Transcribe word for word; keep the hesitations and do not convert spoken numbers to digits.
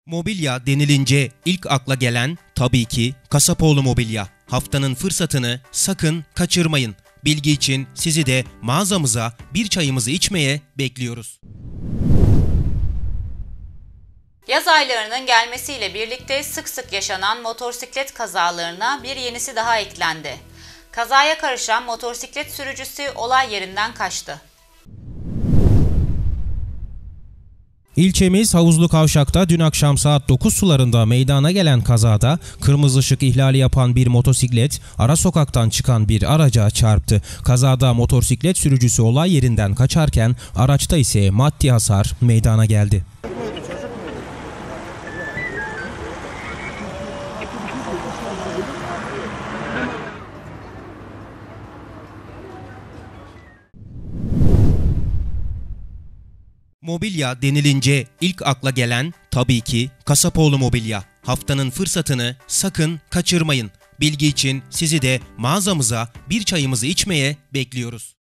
Mobilya denilince ilk akla gelen tabii ki Kasapoğlu Mobilya. Haftanın fırsatını sakın kaçırmayın. Bilgi için sizi de mağazamıza bir çayımızı içmeye bekliyoruz. Yaz aylarının gelmesiyle birlikte sık sık yaşanan motosiklet kazalarına bir yenisi daha eklendi. Kazaya karışan motosiklet sürücüsü olay yerinden kaçtı. İlçemiz Havuzlu Kavşak'ta dün akşam saat dokuz sularında meydana gelen kazada kırmızı ışık ihlali yapan bir motosiklet ara sokaktan çıkan bir araca çarptı. Kazada motosiklet sürücüsü olay yerinden kaçarken araçta ise maddi hasar meydana geldi. Mobilya denilince ilk akla gelen tabii ki Kasapoğlu Mobilya. Haftanın fırsatını sakın kaçırmayın. Bilgi için sizi de mağazamıza bir çayımızı içmeye bekliyoruz.